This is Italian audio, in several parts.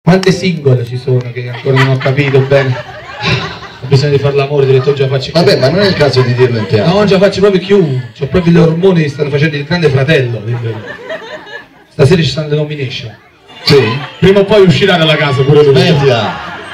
Quante singole ci sono che ancora non ho capito bene? Ho bisogno di fare l'amore, ho detto già faccio. Vabbè, ma non è il caso di dirlo in teatro. No, già faccio proprio chiunque, c'ho proprio gli ormoni che stanno facendo il grande fratello. Stasera ci stanno le nomination. Sì? Prima o poi uscirà dalla casa pure lui. Smettila!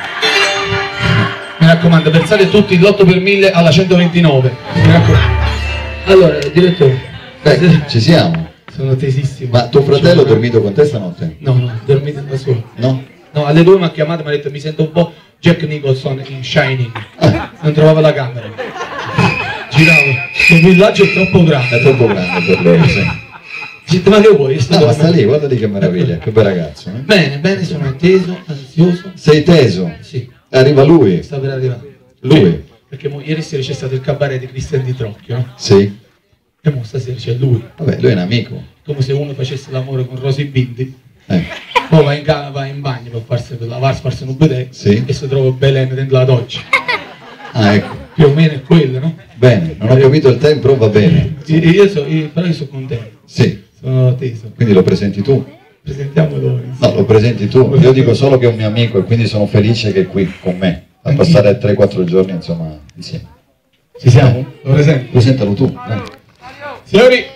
Mi raccomando, versate tutti l'8 per 1000 alla 129. Mi raccomando. Allora, direttore. Ci siamo. Sono tesissimo. Ma tuo fratello ha dormito con te stanotte? No, no, dormite da solo. No? No, alle 2 mi ha chiamato e mi ha detto mi sento un po' Jack Nicholson in Shining. Non trovavo la camera. Giravo. Il villaggio è troppo grande. È troppo grande per loro, sì. Ma che vuoi? No, ma sta lì, guarda lì che meraviglia, che bel ragazzo. Bene, bene, sono teso, ansioso. Sei teso? Sì. Arriva lui? Sta per arrivare. Lui? Perché ieri sera c'è stato il cabaret di Cristian Di Trocchio, no? Sì. E mo stasera c'è lui. Vabbè, lui è un amico. Come se uno facesse l'amore con Rosy Bindi. Poi va in bagno per lavarsi, farsi un bidet. Sì. E si trova Belen dentro la doccia. Ah, ecco. Più o meno è quello, no? Bene, non ho capito il tempo, però va bene. Però io sono contento. Sì. Sono teso. Quindi lo presenti tu? Presentiamolo. No, lo presenti tu. Io dico solo che è un mio amico e quindi sono felice che è qui con me. A passare 3-4 giorni, insomma, insieme. Ci siamo? Lo presento? Presentalo tu. Dai. Signori,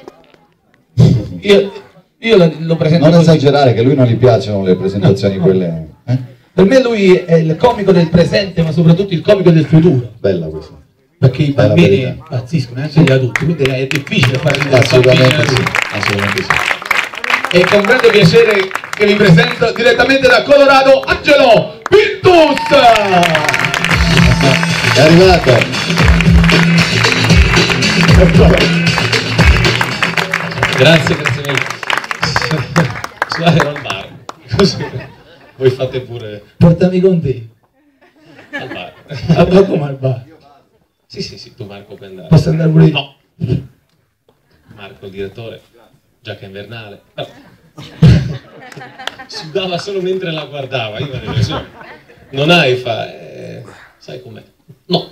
io lo presento. Non così. esagerare, che a lui non gli piacciono le presentazioni quelle. Per me lui è il comico del presente, ma soprattutto il comico del futuro. Bella questa. Perché i Bella bambini verità. pazziscono, anche gli adulti, quindi è difficile fare ridere i bambini. Assolutamente sì, assolutamente sì. E con grande piacere che vi presento direttamente da Colorado Angelo Pintus! È arrivato! Grazie mille. Suonare al bar. Così. Voi fate pure Portami con te. al bar. Ma come al bar? Sì, tu Marco puoi andare. Posso andare pure io? No. Marco, il direttore, giacca invernale. Però sudava solo mentre la guardava. Io mi dicevo, non hai sai com'è? No.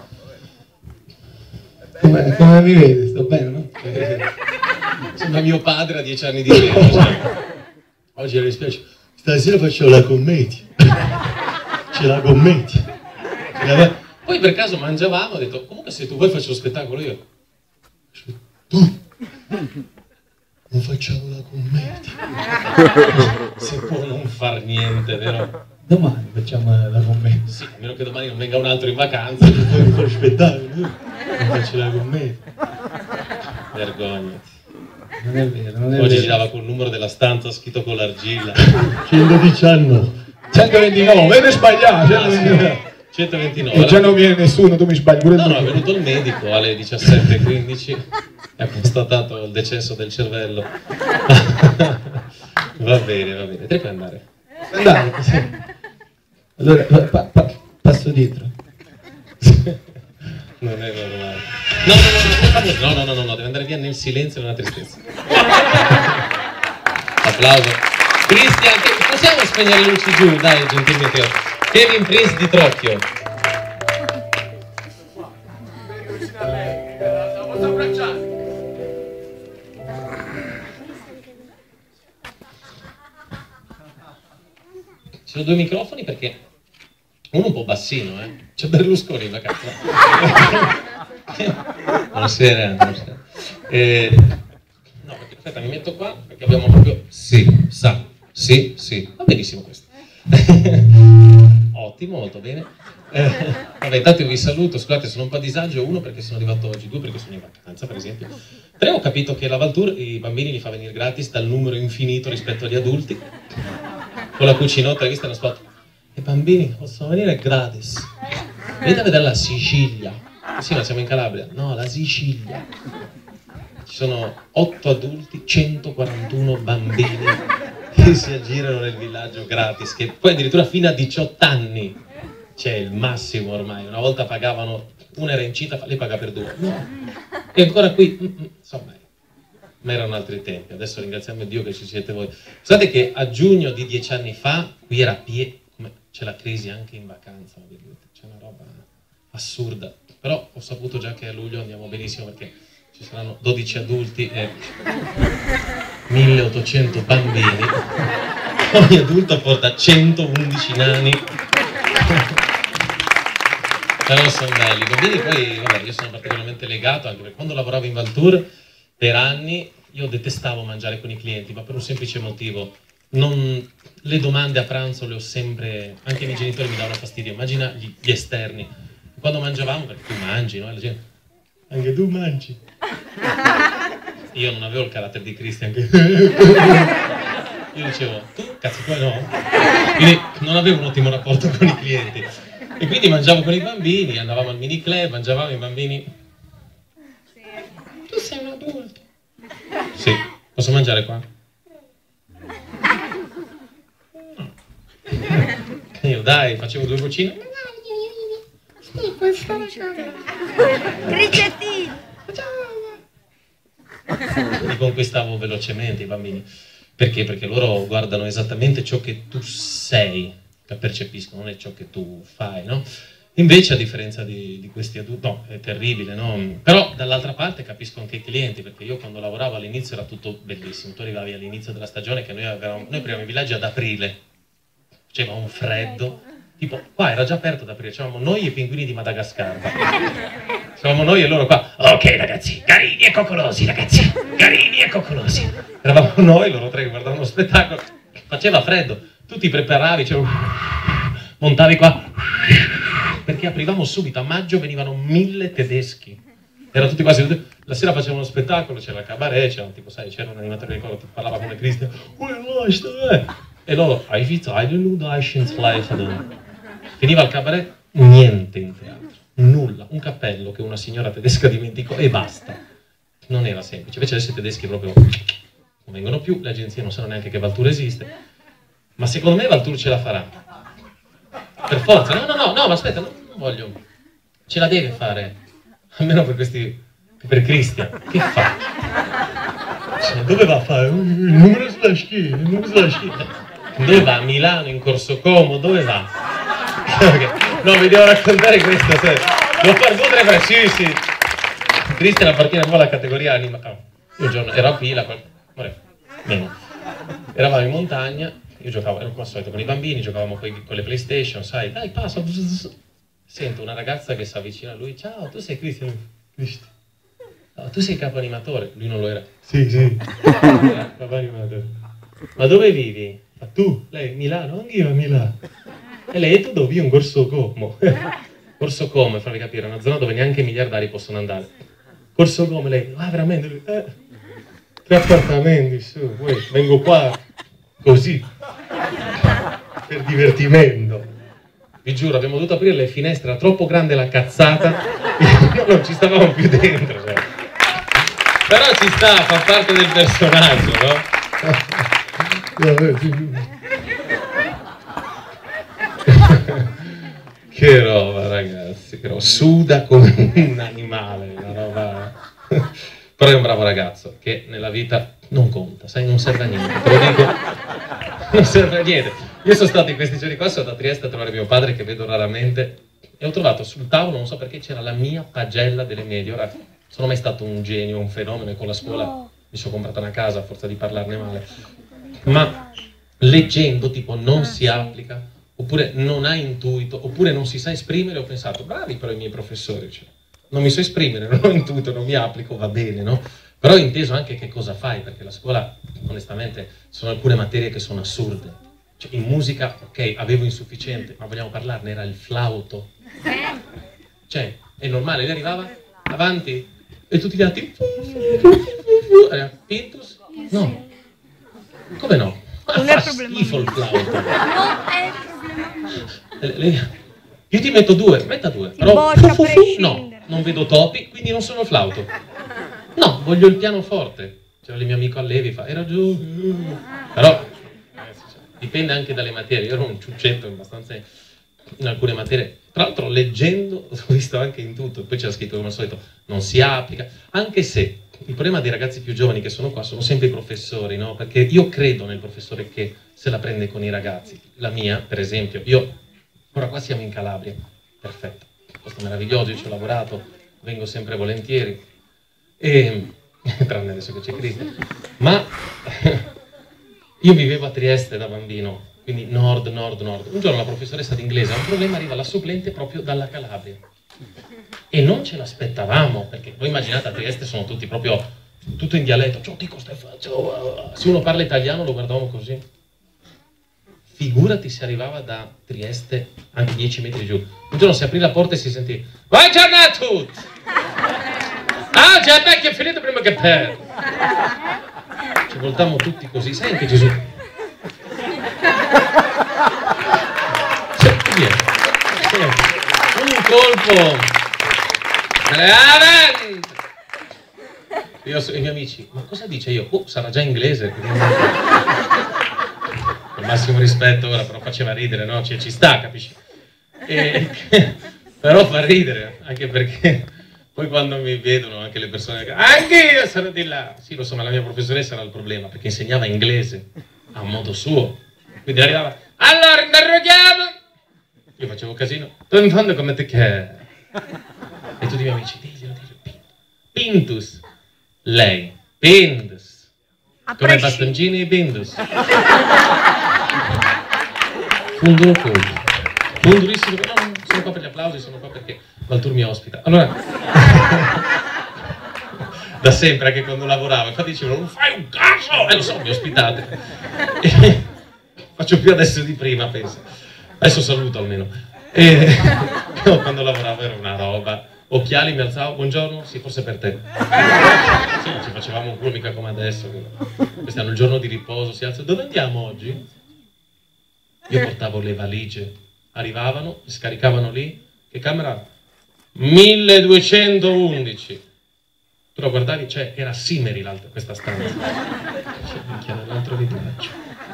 Come mi vede? Sto bene, no? Sembra mio padre a 10 anni di meno. Cioè. Oggi mi dispiace. Stasera faccio la commedia. C'è la commedia. Poi per caso mangiavamo, ho detto, comunque se tu vuoi faccio lo spettacolo io. Tu non facciamo la commedia. Se può non far niente, vero? Domani facciamo la commedia. Sì, a meno che domani non venga un altro in vacanza, tu puoi fare spettacolo, non faccio la commedia. Vergognati. Non è vero, non è Oggi vero. girava col numero della stanza scritto con l'argilla. 110 anni. 129, vedi sbagliato. 129. E già non viene nessuno, tu mi sbagli pure No, tu. no, è venuto il medico alle 17:15 e ha constatato il decesso del cervello. Va bene. Te puoi andare. Andate, sì. Allora, passo dietro. Non è normale. No, deve andare via nel silenzio e nella tristezza. Applauso. Cristian, possiamo spegnere le luci giù, dai, gentilmente. Kevin Prince di Trocchio. Ci sono due microfoni perché uno un po' bassino, c'è Berlusconi in vacanza. Buonasera. No, perché aspetta, mi metto qua perché abbiamo proprio sì, va benissimo questo. Ottimo, molto bene. Vabbè, intanto io vi saluto, scusate, sono un po' a disagio, uno perché sono arrivato oggi, due perché sono in vacanza, per esempio. Tre, ho capito che la Valtour i bambini li fa venire gratis dal numero infinito rispetto agli adulti. Con la cucinotta, hai visto uno spot? I bambini possono venire gratis. Venite a vedere la Sicilia. Sì, ma siamo in Calabria. No, la Sicilia. Ci sono 8 adulti, 141 bambini che si aggirano nel villaggio gratis, che poi addirittura fino a 18 anni c'è il massimo ormai. Una volta pagavano, una era incita, lei paga per due. No. E ancora qui, insomma, ma erano altri tempi. Adesso ringraziamo Dio che ci siete voi. Pensate che a giugno di 10 anni fa qui era pieno, c'è la crisi anche in vacanza, c'è una roba assurda. Però ho saputo già che a luglio andiamo benissimo perché ci saranno 12 adulti e 1800 bambini. ogni adulto porta 111 nani. Però sono belli. I bambini poi, vabbè, io sono particolarmente legato, anche perché quando lavoravo in Valtour per anni io detestavo mangiare con i clienti, ma per un semplice motivo. Le domande a pranzo le ho sempre, anche i miei genitori mi davano fastidio, immagina gli esterni. Quando mangiavamo, perché tu mangi, no? Anche tu mangi. Io non avevo il carattere di Christian, che io dicevo, tu cazzo qua no? Quindi non avevo un ottimo rapporto con i clienti. E quindi mangiavo con i bambini, andavamo al mini club, mangiavamo i bambini. Tu sei un adulto. Sì, posso mangiare qua? No. Io dai, facevo 2 cucine. Sì, puoi stare qua. Ricettino. Li conquistavo velocemente i bambini. Perché? Perché loro guardano esattamente ciò che tu sei, percepiscono, non è ciò che tu fai, no? Invece, a differenza di questi adulti, no, è terribile, no? Però dall'altra parte capisco anche i clienti, perché io quando lavoravo all'inizio era tutto bellissimo. Tu arrivavi all'inizio della stagione che noi apriamo i villaggi ad aprile, faceva un freddo, tipo qua era già aperto ad aprile, c'eravamo noi e i pinguini di Madagascar. C'eravamo noi e loro qua, ok ragazzi, carini e coccolosi ragazzi, carini e coccolosi. Eravamo noi, loro 3 che guardavano lo spettacolo, faceva freddo, tu ti preparavi, cioè, montavi qua, perché aprivamo subito, a maggio venivano 1000 tedeschi, erano tutti quasi, la sera facevano uno spettacolo, c'era il cabaret, c'era tipo, sai, c'era un animatore che parlava come Christian, e loro, finiva il cabaret, niente in teatro, nulla, un cappello che una signora tedesca dimenticò e basta, non era semplice, invece adesso i tedeschi proprio non vengono più, le agenzie non sanno neanche che Valtour esiste, ma secondo me Valtour ce la farà. Per forza, no, ma aspetta, non voglio. Ce la deve fare. Almeno per questi. Per Christian. Che fa? Cioè, dove va a fare? Il numero sulla schiena, il numero sulla schiena. Dove va? A Milano, in Corso Como, dove va? No, vi devo raccontare questo, se. Devo fare 2 o 3 frasi, sì. Christian appartiene un po' alla categoria anima. Oh, io un giorno ero a Pila, meno. Eravamo in montagna. Io giocavo, ero come al solito con i bambini, giocavamo con le PlayStation, sai, dai, passa. Sento una ragazza che si avvicina a lui, ciao, tu sei Christian? No, tu sei il capo animatore? Lui non lo era. Sì. Capo animatore. Ma dove vivi? Ma tu? Lei? Milano? Anch'io a Milano. E lei? E tu dove? Io in Corso Como. Corso Como, farvi capire, è una zona dove neanche i miliardari possono andare. Corso Como, lei? Ah, veramente? Lui, 3 appartamenti, su, poi vengo qua. Così, per divertimento. Vi giuro, abbiamo dovuto aprire le finestre, era troppo grande la cazzata, non ci stavamo più dentro. Cioè. Però ci sta, fa parte del personaggio, no? Che roba, ragazzi, che roba. Suda come un animale, una roba. Però è un bravo ragazzo, che nella vita non conta, sai, non serve a niente, te lo dico, non serve a niente. Io sono stato in questi giorni qua, sono da Trieste a trovare mio padre, che vedo raramente, e ho trovato sul tavolo, non so perché, c'era la mia pagella delle medie. Ora, sono mai stato un genio, un fenomeno, e con la scuola mi sono comprata una casa a forza di parlarne male, ma leggendo, tipo, non si applica, oppure non ha intuito, oppure non si sa esprimere, ho pensato, bravi però i miei professori, cioè, non mi so esprimere, non ho intuito, non mi applico, va bene, no? Però ho inteso anche che cosa fai, perché la scuola, onestamente, sono alcune materie che sono assurde. Cioè, in musica, ok, avevo insufficiente, ma vogliamo parlarne, era il flauto. Cioè, è normale, lui arrivava, avanti, e tutti gli altri, Pintus? No. Come no? Non è Fa problema schifo il flauto. Non è problema. Io ti metto 2, metta 2. Ti Però boccia a prescindere. no, non vedo topi, quindi non sono flauto. No, voglio il pianoforte. C'era il mio amico Allevi, fa, era giù. Però dipende anche dalle materie. Io ero un ciuccetto abbastanza in alcune materie. Tra l'altro leggendo ho visto anche in tutto, poi c'era scritto come al solito, non si applica, anche se il problema dei ragazzi più giovani che sono qua sono sempre i professori, no? Perché io credo nel professore che se la prende con i ragazzi. La mia, per esempio, ora qua siamo in Calabria, perfetto, posto meraviglioso, io ci ho lavorato, vengo sempre volentieri, e tranne adesso che c'è Cristian, ma Io vivevo a Trieste da bambino, quindi nord. Un giorno la professoressa d'inglese ha un problema, arriva la supplente proprio dalla Calabria. E non ce l'aspettavamo, perché voi immaginate a Trieste sono tutti proprio, tutto in dialetto, ciao ti costa faccio. Se uno parla italiano lo guardavamo così. Figurati se arrivava da Trieste anche 10 metri giù. Un giorno si aprì la porta e si sentì: buongiorno a tutti! Ah, già che è finito prima che per. Ci voltammo tutti così, sai anche Gesù. Un colpo. Avanti! Io e i miei amici, ma cosa dice io? Oh, sarà già inglese. Con massimo rispetto ora, però faceva ridere, no? Ci sta, capisci? Però fa ridere, anche perché poi quando mi vedono anche le persone, anche io sono di là. Sì, lo so, ma la mia professoressa era il problema, perché insegnava inglese a modo suo. Quindi arrivava, allora interroghiamo. Io facevo casino, tu in fondo come te che... E tutti i miei amici, diglielo. Pintus. Lei, Pindus. Come bastoncini e Pindus. Fu un duro colpo. Fu un durissimo colpo. No, sono qua per gli applausi, sono qua perché Valtur mi ospita. Allora, da sempre, anche quando lavoravo, infatti dicevano, non fai un cazzo! Lo so, mi ospitate. E faccio più adesso di prima, penso. Adesso saluto almeno. No, quando lavoravo era una roba. Occhiali, mi alzavo, buongiorno, sì, forse per te. Sì, ci facevamo un culo, mica come adesso. Quest'anno il giorno di riposo, si alza, dove andiamo oggi? Io portavo le valigie, arrivavano, le scaricavano lì, che camera? 1211. Tu lo guardavi, cioè, era Simeri questa stanza. C'è minchia nell'altro villaggio.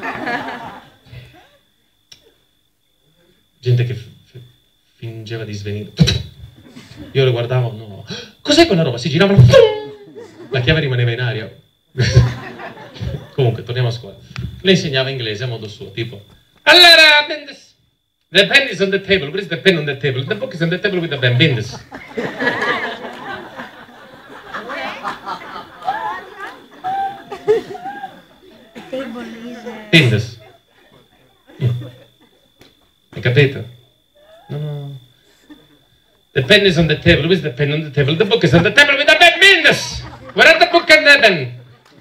Gente che fingeva di svenire. Io lo guardavo, no. Cos'è quella roba? Si giravano. La chiave rimaneva in aria. Comunque, torniamo a scuola. Lei insegnava inglese a modo suo, tipo. Allora, the pen is on the table. Where is the pen on the table? The book is on the table with the pen. Bindus. Bindus. Hai capito? No. The pen is on the table. Where is the pen on the table? The book is on the table with the pen. Bindus. Where are the book and the pen?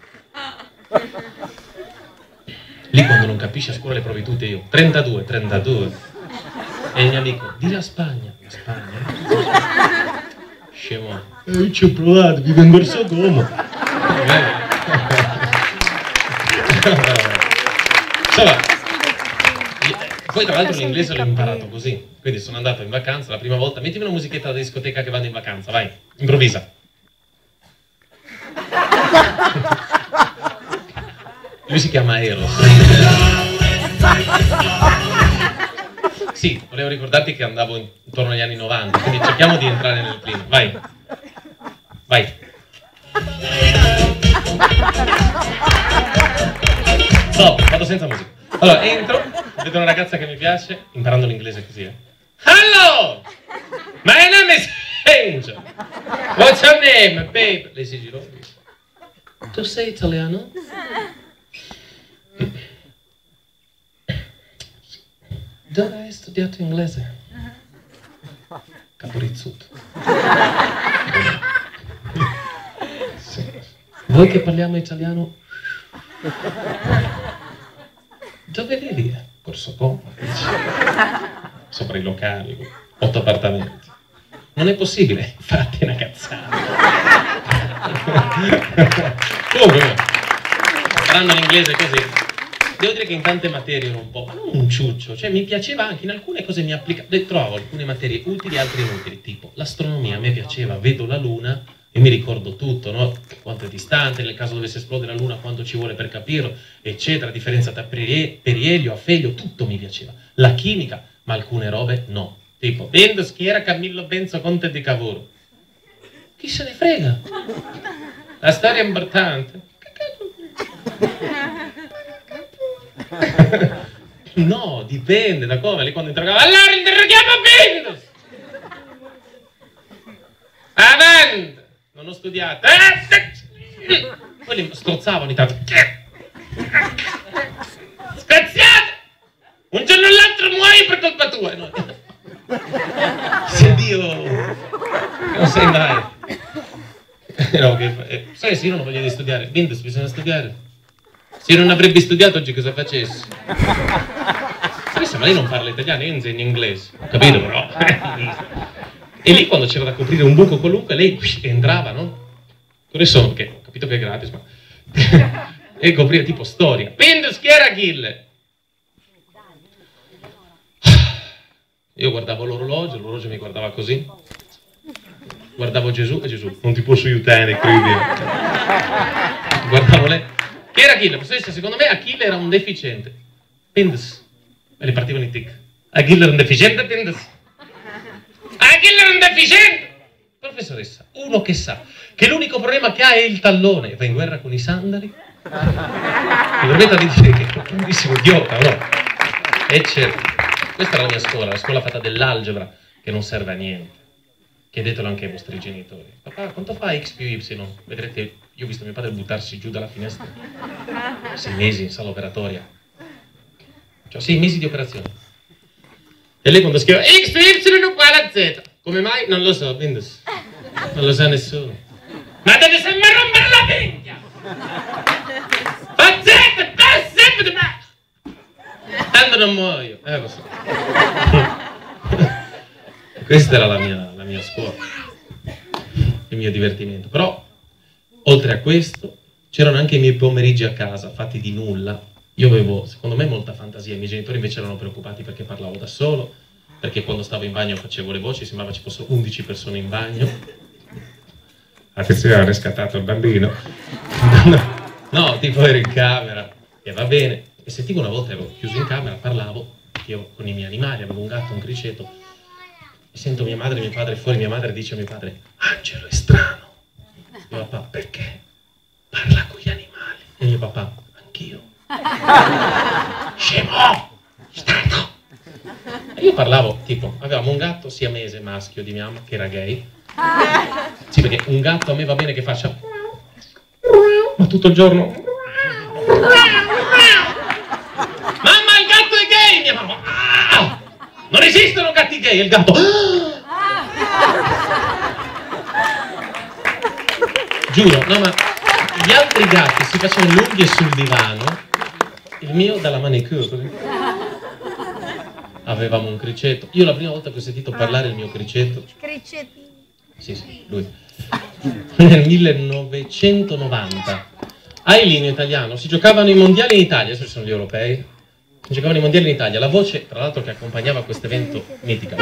Lì quando non capisci a scuola le provi tutte io. 32. E il mio amico, di la Spagna. La Spagna? Scemo. Io ci ho provato, vivo in Verso Como. Insomma, poi tra l'altro l'inglese l'ho imparato così. Quindi sono andato in vacanza la prima volta. Mettimi una musichetta da discoteca che vanno in vacanza, vai. Improvvisa. Lui si chiama Eros. Sì, volevo ricordarti che andavo intorno agli anni 90, quindi cerchiamo di entrare nel clima. Vai. Stop, vado senza musica. Allora, entro, vedo una ragazza che mi piace, imparando l'inglese così, Hello! My name is Angel. What's your name, babe? Lei si girò. Tu sei italiano? Dove hai studiato inglese? Caporizzuto. Sì. Voi che parliamo italiano? Dove vivi? Corso Como. Sopra i locali, 8 appartamenti. Non è possibile, infatti è una cazzata. Comunque, parlando l'inglese così, devo dire che in tante materie ero un po', ma non un ciuccio, cioè mi piaceva anche, in alcune cose mi applicavo, trovavo alcune materie utili e altre inutili, tipo l'astronomia a me piaceva, vedo la luna e mi ricordo tutto, no? Quanto è distante, nel caso dovesse esplodere la luna, quanto ci vuole per capirlo, eccetera, differenza tra perielio, affelio, tutto mi piaceva. La chimica, ma alcune robe no, tipo, vendo schiera Camillo Benzo Conte di Cavour. Chi se ne frega? La storia è importante. No, dipende da come. Lì quando interrogava, allora interroghiamo Windows. Avanti. Non ho studiato. Poi li strozzavo ogni tanto. Scazziato! Un giorno o l'altro muoio per colpa tua. No. Se Dio non sai mai. No, sai, se io non ho voglia di studiare, Windows bisogna studiare. Se io non avrebbe studiato oggi cosa facessi? Adesso, ma lei non parla italiano, io insegno inglese, ho capito però. E lì quando c'era da coprire un buco qualunque, lei entrava, no? Cosa sono? Perché ho capito che è gratis, ma... e coprire tipo storia. Windows, chi era Achille? Io guardavo l'orologio mi guardava così. Guardavo Gesù e Gesù, non ti posso aiutare, credi. Guardavo lei. Chi era Achille? Professoressa, secondo me Achille era un deficiente. Pindas. E le partivano i tic. Achille era un deficiente, Pindas. Achille era un deficiente! Professoressa, uno che sa che l'unico problema che ha è il tallone, va in guerra con i sandali. Mi permetta di dire che è un grandissimo idiota, no? E certo. Questa era la scuola fatta dell'algebra, che non serve a niente. Chiedetelo anche ai vostri genitori. Papà, quanto fa x più y? Vedrete, io ho visto mio padre buttarsi giù dalla finestra. 6 mesi in sala operatoria. Cioè 6 mesi di operazione. E lei quando scrive x più y uguale a z. Come mai? Non lo so, Windows. Non lo sa nessuno. Ma deve sempre rompere la minchia! Fa z, sempre ma... Tanto non muoio. Lo so. Questa era la mia scuola, il mio divertimento. Però, oltre a questo, c'erano anche i miei pomeriggi a casa, fatti di nulla. Io avevo, secondo me, molta fantasia. I miei genitori invece erano preoccupati perché parlavo da solo, perché quando stavo in bagno facevo le voci, sembrava ci fossero 11 persone in bagno. Attenzione, ha riscattato il bambino. No, tipo ero in camera, e va bene. E sentivo una volta, ero chiuso in camera, parlavo, io con i miei animali, avevo un gatto, un criceto. E sento mia madre e mio padre fuori, mia madre dice a mio padre, Angelo è strano. Mio papà, perché? Parla con gli animali. E mio papà, anch'io. Scemo! Strano! E io parlavo, tipo, avevamo un gatto siamese maschio di mia mamma, che era gay. Sì, perché un gatto a me va bene che faccia... ma tutto il giorno... Mamma, il gatto è gay! Mia mamma... Ah! Non esistono gatti gay, il gatto... Giuro, no, ma gli altri gatti si facevano le unghie sul divano, il mio dalla manicure, così. Avevamo un criceto. Io la prima volta che ho sentito parlare il mio criceto... Cricettino. Sì, lui. Nel 1990. A Elinio italiano si giocavano i mondiali in Italia, adesso ci sono gli europei. Si giocavano i mondiali in Italia, la voce, tra l'altro, che accompagnava questo evento mitica.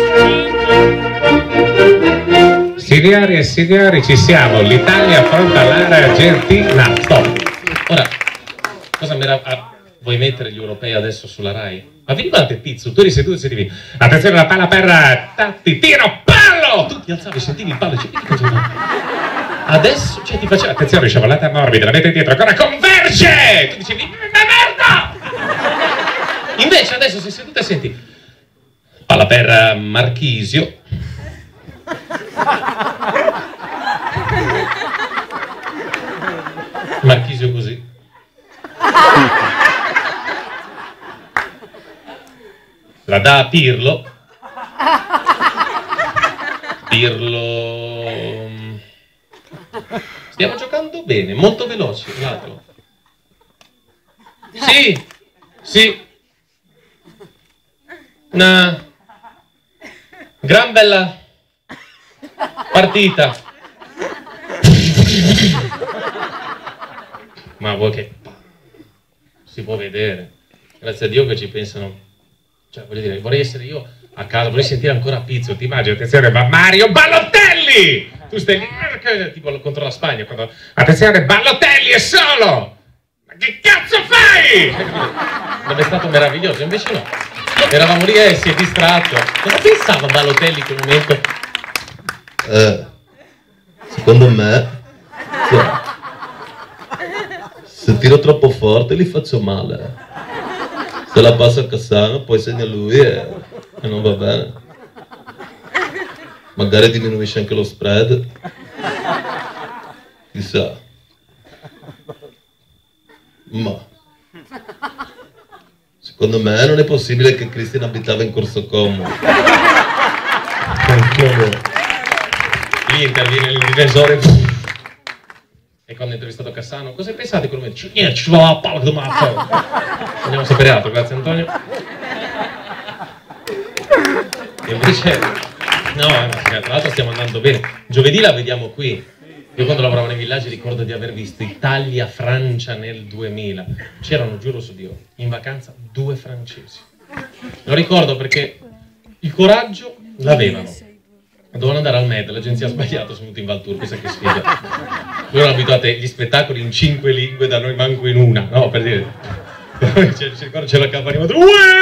Vai. Signori e signori, ci siamo, l'Italia affronta l'Argentina. Stop. Ora, cosa vuoi mettere gli europei adesso sulla Rai? Ma vi ricordate Pizzo? Tu eri seduto e sentivi, attenzione la palla per Tatti, tiro, pallo! Tu ti alzavi, sentivi il pallo e dicevi, adesso, cioè ti faceva, attenzione, sciabolata morbida, la mette dietro, ancora converge! Tu dicevi, ma merda! Invece adesso sei seduto e senti, palla per Marchisio. Marchisio così. La dà a Pirlo. Pirlo... Stiamo giocando bene, molto veloci, l'altro. Sì, sì. Una gran bella partita. Ma vuoi che... si può vedere. Grazie a Dio che ci pensano. Cioè, voglio dire, vorrei essere io a casa, vorrei sentire ancora Pizzo, ti immagini, attenzione, va Mario Balotelli! Tu stai lì, tipo contro la Spagna, quando... Attenzione, Balotelli è solo! Ma che cazzo fai? Sarebbe stato meraviglioso, invece no. Eravamo lì e si è distratto. Cosa pensava Balotelli in quel momento? Secondo me, se tiro troppo forte li faccio male. Se la passa a Cassano poi segna lui e non va bene. Magari diminuisce anche lo spread. Chissà. Ma secondo me non è possibile che Christian abitava in Corso Como. Lì interviene il difensore. E quando ha intervistato Cassano, cosa hai pensato di quello? Niente, ci va la palla di mazzo. Andiamo a sapere altro, grazie Antonio. E invece, no, tra l'altro stiamo andando bene. Giovedì la vediamo qui. Io quando lavoravo nei villaggi ricordo di aver visto Italia-Francia nel 2000. C'erano, giuro su Dio, in vacanza 2 francesi. Lo ricordo perché il coraggio l'avevano. Dovevano andare al Med, l'agenzia ha sbagliato, sono venuti in Val Tour, questa che sfiga. Loro erano abituati agli spettacoli in 5 lingue, da noi manco in una, no, per dire. C'è la campanella, tutta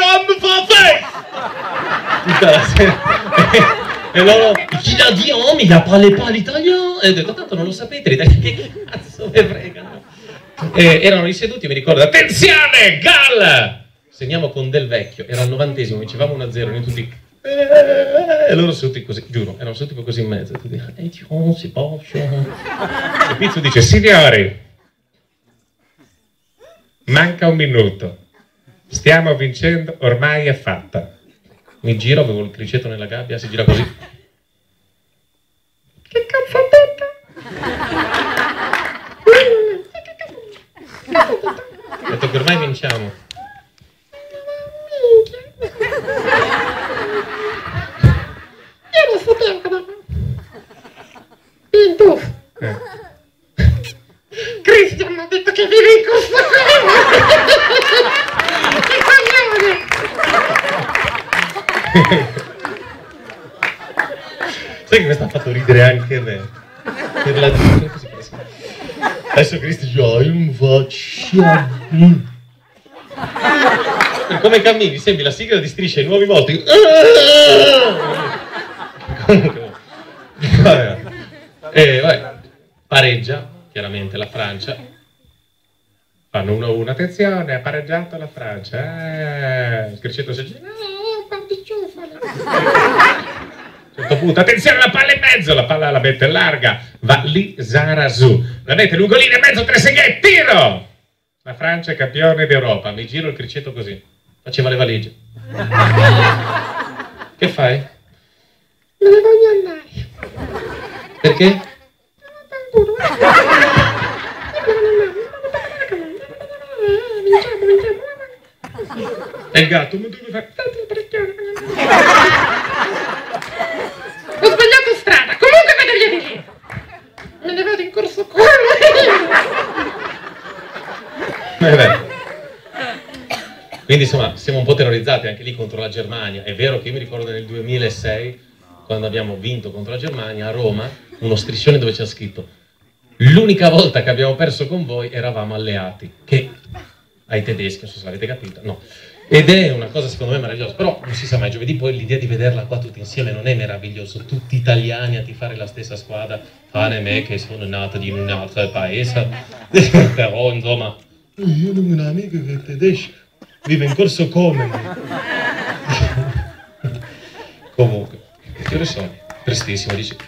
la sera. E loro, chi l'ha dit, oh, mais il parle pas l'italien? E ho detto, tanto non lo sapete, l'italiano, che cazzo me fregano? E erano lì seduti, mi ricordo, attenzione, Gall! Segniamo con Del Vecchio, era al 90esimo, dicevamo 1-0, noi tutti... E loro seduti così, giuro, erano seduti così in mezzo. E tu dici, si può. E Pizzo dice, signori, manca un minuto, stiamo vincendo, ormai è fatta. Mi giro, avevo il criceto nella gabbia, si gira così. Che cazzo ho detto? Ho detto che ormai vinciamo. Io lo sapevo, Pinto. Christian mi ha detto che vive in Corso Como. Che coglione. Sai che questo ha fatto ridere anche me. Per la... Adesso Cristi dice, io non faccio. Per come cammini sembri la sigla di Striscia ai Nuovi Morti. Vabbè, pareggia chiaramente la Francia, fanno 1-1, attenzione, ha pareggiato la Francia, il criceto si dice, no, a un certo punto, attenzione, la palla in mezzo, la palla la mette larga, va lì Zarazu, la mette lungolina in mezzo, 3 seghe, tiro! La Francia è campione d'Europa, mi giro il criceto così, faceva le valigie. Che fai? Me ne voglio andare. Perché? E il gatto, ma dove fai? Ho sbagliato strada, comunque vado via di lì. Me ne vado in Corso Como. Quindi insomma siamo un po' terrorizzati anche lì contro la Germania. È vero che io mi ricordo nel 2006, quando abbiamo vinto contro la Germania a Roma, uno striscione dove c'è scritto: l'unica volta che abbiamo perso con voi eravamo alleati, che ai tedeschi, non so se l'avete capito, no. Ed è una cosa secondo me meravigliosa, però non si sa mai, giovedì poi l'idea di vederla qua tutti insieme non è meraviglioso, tutti italiani a tifare la stessa squadra, fare me che sono nato in un altro paese, però insomma, io non ho un amico che è tedesco, vive in Corso Como. Comunque, che ore sono? Prestissimo, dici.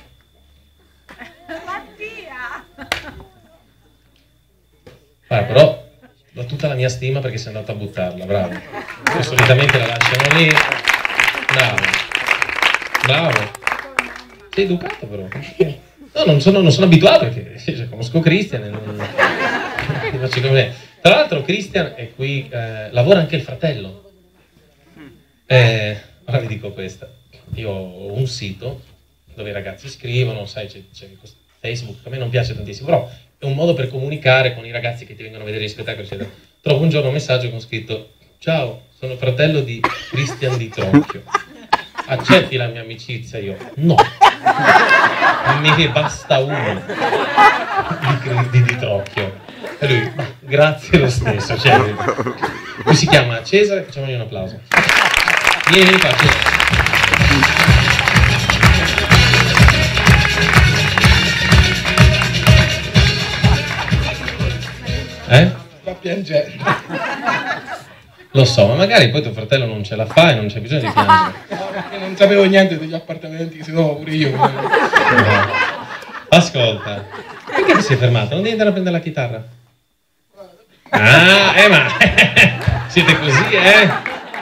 Però ho tutta la mia stima perché sei andato a buttarla, bravo. Io solitamente la lasciano lì. Bravo. Bravo. Sei educato però. No, non sono abituato perché conosco Christian e non ti faccio problemi. Tra l'altro Christian è qui, lavora anche il fratello. Ora vi dico questa. Io ho un sito dove i ragazzi scrivono, sai, c'è Facebook, a me non piace tantissimo, però è un modo per comunicare con i ragazzi che ti vengono a vedere gli spettacoli, eccetera. Trovo un giorno un messaggio con scritto: ciao, sono fratello di Christian Di Trocchio. Accetti la mia amicizia? Io, no. Me ne basta uno di Trocchio. E lui, grazie lo stesso. Cioè, lui si chiama Cesare, facciamogli un applauso. Vieni qua, Cesare. Sta piangendo. Lo so, ma magari poi tuo fratello non ce la fa e non c'è bisogno di piangere. No, perché non sapevo niente degli appartamenti che si trovavo pure io. Ascolta, perché ti sei fermato? Non devi andare a prendere la chitarra? Ah, ma siete così, eh?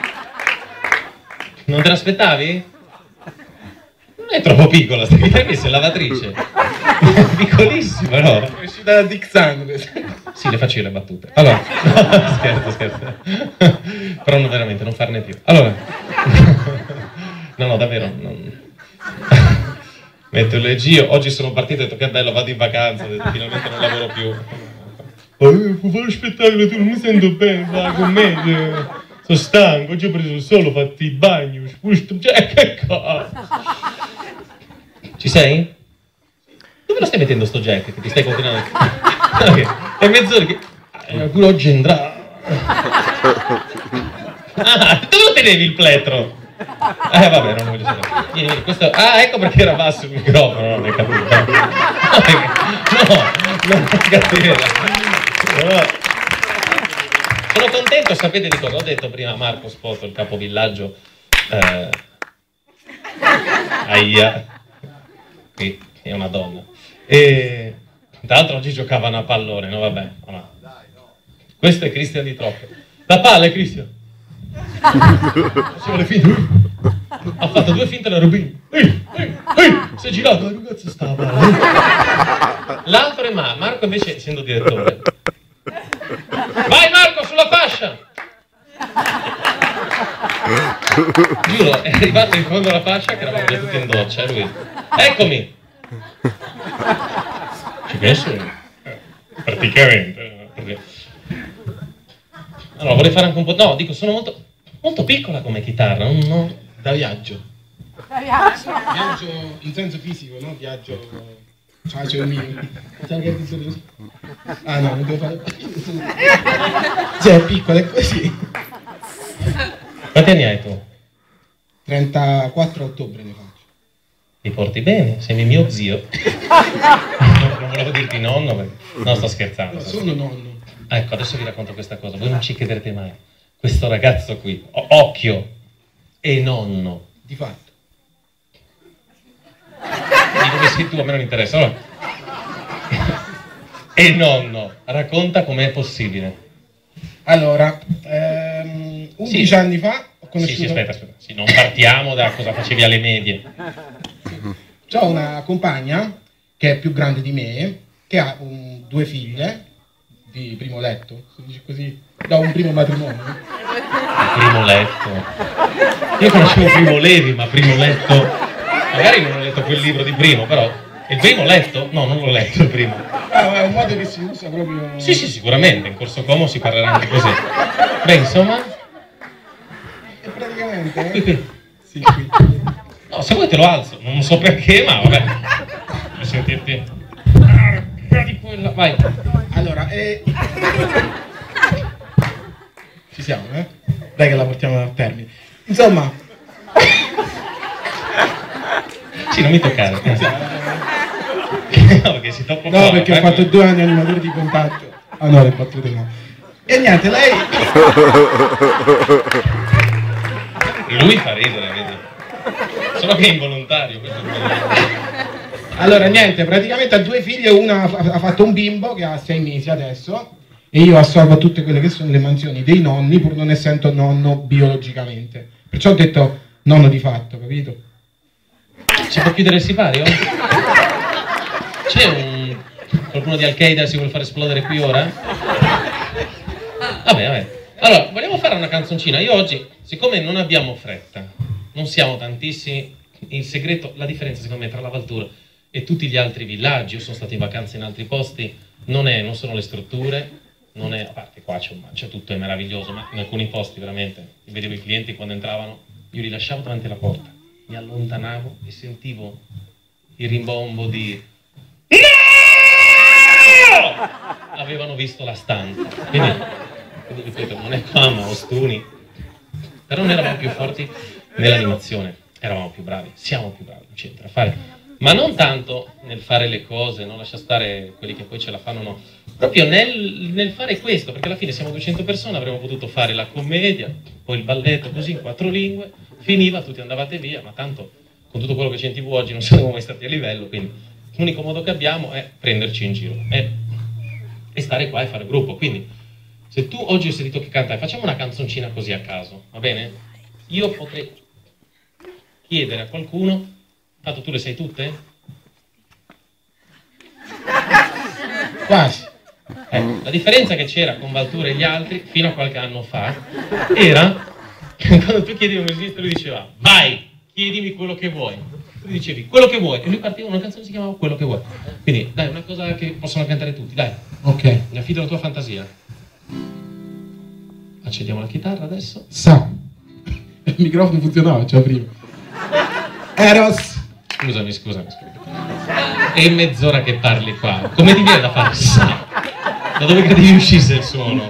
Non te l'aspettavi? Non è troppo piccola, sta messo in lavatrice. Piccolissima, no? È uscita da Dixan. Sì, le faccio io le battute. Allora, no, scherzo. Però non, veramente, non farne più. Allora, no, davvero. Metto le Gio, oggi sono partito e ho detto che bello, vado in vacanza, ho detto, finalmente non lavoro più. Puoi fare spettacolo, tu non mi sento bene, va con me, sono stanco, oggi ho preso il sole, ho fatto il bagno, cioè che cazzo. Ci sei? Dove lo stai mettendo sto jack che ti stai continuando? Okay. È mezz'ora che... pure oggi andrà. Ah, dove lo tenevi il plettro? Vabbè, non lo voglio sapere. Vieni, questo... Ah, ecco perché era basso il microfono, non è capito. No, non è capito. No. Sono contento, sapete di cosa? Ho detto prima a Marco Spoto, il capovillaggio. Aia. Qui è una donna. E tra l'altro oggi giocavano a pallone, no vabbè. No. Questo è Cristian Di Troppo. La palla è Cristian. Faceva le finte. Ha fatto 2 finte alla Rubini. Si è girato, la ragazza stava. L'altro è Marco invece essendo direttore. Vai Marco sulla fascia! Giuro, è arrivato in fondo alla fascia che eravamo già tutti in doccia, lui. Eccomi! Ci penso? Praticamente. Allora, vorrei fare anche un po'... No, dico, sono molto piccola come chitarra, no? Da viaggio. Viaggio in senso fisico, no? Viaggio... Faccio il mio. Ah no, non devo fare... Cioè, è piccola, è così. Quanti anni hai tu? 34 ottobre ne faccio. Ti porti bene, sei mio zio. Non volevo dirti nonno, perché... No, sto scherzando. No, sono nonno. Ecco, adesso vi racconto questa cosa. Voi non ci crederete mai. Questo ragazzo qui, occhio, è nonno. Di fatto. Di dove sei tu, a me non interessa. Allora. E nonno, racconta com'è possibile. Allora, 11 anni fa ho conosciuto... Sì, aspetta. Sì, non partiamo da cosa facevi alle medie. Ho una compagna che è più grande di me, che ha 2 figlie di primo letto, si dice così, da un primo matrimonio. Il primo letto. Io conoscevo Primo Levi, ma primo letto... Magari non ho letto quel libro di primo, però... Il primo letto? No, non l'ho letto il primo. È un modo che si usa proprio... Sì, sicuramente, in Corso Como si parlerà anche così. Beh, insomma... E praticamente... Qui. Sì, qui. No, se vuoi te lo alzo, non so perché, ma vabbè. Per sentirti... di quella... Vai. Allora, ci siamo, eh? Dai che la portiamo a termine. Insomma... Sì, non mi toccare. No, perché si tocca no, perché ho fatto 2 anni animatore di contatto. Ah no, le battute no. E niente, lei... Lui fa ridere, vedi? Solo che è involontario. Allora, niente, praticamente ha 2 figlie, una ha fatto un bimbo che ha 6 mesi adesso, e io assolvo a tutte quelle che sono le mansioni dei nonni, pur non essendo nonno biologicamente. Perciò ho detto nonno di fatto, capito? Si può chiudere il sipario? C'è qualcuno di Al-Qaeda che si vuole far esplodere qui ora? Vabbè. Allora, vogliamo fare una canzoncina. Io oggi, siccome non abbiamo fretta, non siamo tantissimi, il segreto, la differenza secondo me tra la Valtura e tutti gli altri villaggi, io sono stato in vacanza in altri posti, non sono le strutture, non è, a parte qua c'è tutto, è meraviglioso, ma in alcuni posti veramente, vedevo i clienti quando entravano, io li lasciavo davanti alla porta, mi allontanavo e sentivo il rimbombo di no! Avevano visto la stanza, quindi ripeto, non è fama o stuni, però non eravamo più forti nell'animazione, eravamo più bravi, siamo più bravi, non c'entra a fare, ma non tanto nel fare le cose, non lascia stare quelli che poi ce la fanno, no, proprio nel fare questo, perché alla fine siamo 200 persone, avremmo potuto fare la commedia, poi il balletto così in 4 lingue, finiva, tutti andavate via, ma tanto con tutto quello che c'è in TV oggi non siamo mai stati a livello, quindi l'unico modo che abbiamo è prenderci in giro e stare qua e fare gruppo, quindi Se tu oggi ho sentito che cantai, facciamo una canzoncina così a caso, va bene? Io potrei chiedere a qualcuno, tanto tu le sai tutte? Quasi. La differenza che c'era con Valtura e gli altri, fino a qualche anno fa, era che quando tu chiedevi un esito, lui diceva, vai, chiedimi quello che vuoi. Tu dicevi, quello che vuoi. E lui partiva una canzone che si chiamava Quello che vuoi. Quindi, dai, una cosa che possono cantare tutti, dai. Ok. Mi affido alla tua fantasia. Accendiamo la chitarra adesso. Sa. Il microfono funzionava già prima. Eros. Scusami. È mezz'ora che parli qua. Come ti viene da fare? Sa. Da dove credi uscisse il suono?